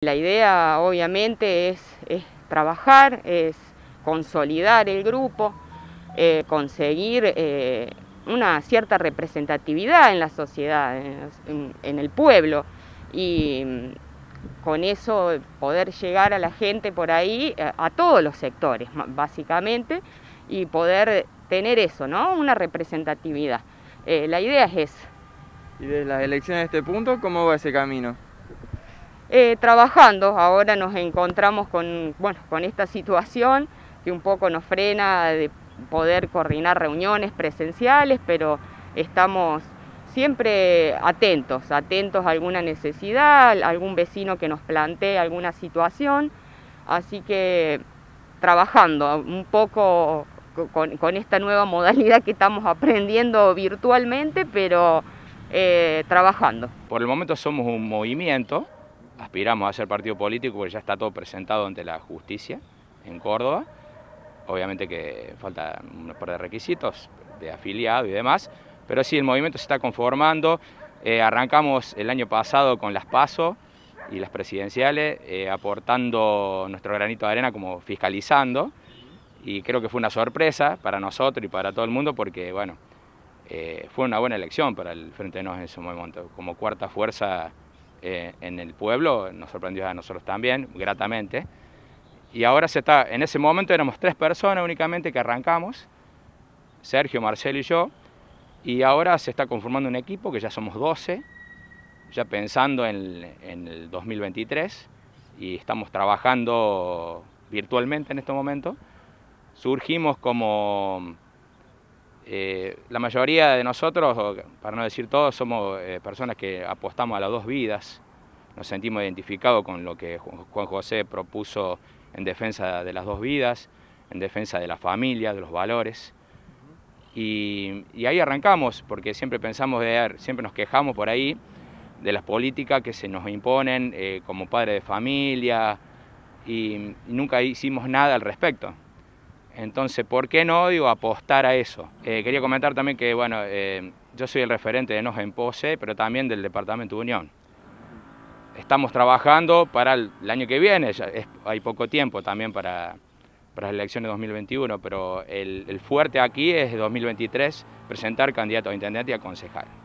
La idea obviamente es trabajar, es consolidar el grupo, conseguir una cierta representatividad en la sociedad, en el pueblo, y con eso poder llegar a la gente por ahí, a todos los sectores básicamente, y poder tener eso, ¿no? Una representatividad. La idea es esa. ¿Y de las elecciones a este punto, cómo va ese camino? Trabajando, ahora nos encontramos con esta situación que un poco nos frena de poder coordinar reuniones presenciales, pero estamos siempre atentos a alguna necesidad, algún vecino que nos plantee alguna situación, así que trabajando un poco con esta nueva modalidad que estamos aprendiendo virtualmente, pero trabajando. Por el momento somos un movimiento, aspiramos a ser partido político porque ya está todo presentado ante la justicia en Córdoba. Obviamente que falta un par de requisitos de afiliado y demás, pero sí, el movimiento se está conformando. Arrancamos el año pasado con las PASO y las presidenciales, aportando nuestro granito de arena como fiscalizando, y creo que fue una sorpresa para nosotros y para todo el mundo porque, bueno, fue una buena elección para el Frente de Nos en ese momento. Como cuarta fuerza en el pueblo, nos sorprendió a nosotros también, gratamente. Y ahora en ese momento éramos 3 personas únicamente que arrancamos, Sergio, Marcelo y yo, y ahora se está conformando un equipo que ya somos 12, ya pensando en el 2023, y estamos trabajando virtualmente en este momento. Surgimos como la mayoría de nosotros, para no decir todos, somos personas que apostamos a las 2 vidas, nos sentimos identificados con lo que Juan José propuso en defensa de las 2 vidas, en defensa de la familia, de los valores. Y ahí arrancamos, porque siempre pensamos, siempre nos quejamos por ahí de las políticas que se nos imponen como padres de familia, y nunca hicimos nada al respecto. Entonces, ¿por qué no apostar a eso? Quería comentar también que, bueno, yo soy el referente de Nos en Pose, pero también del Departamento de Unión. Estamos trabajando para el año que viene, hay poco tiempo también para las elecciones de 2021, pero el fuerte aquí es 2023, presentar candidatos a intendente y a concejal.